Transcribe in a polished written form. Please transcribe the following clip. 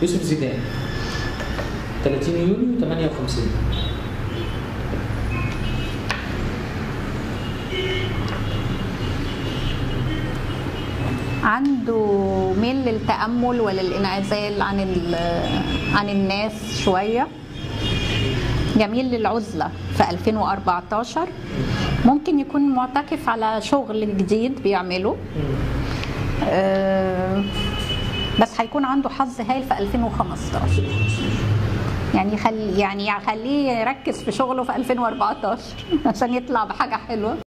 يوسف زيدان 30 يونيو 58. عنده ميل للتأمل وللانعزال عن الناس شوية. جميل للعزلة في 2014. ممكن يكون معتكف على شغل جديد بيعمله. بس هيكون عنده حظ هايل في 2015. يعني خليه يركز في شغله في 2014 عشان يطلع بحاجة حلوة.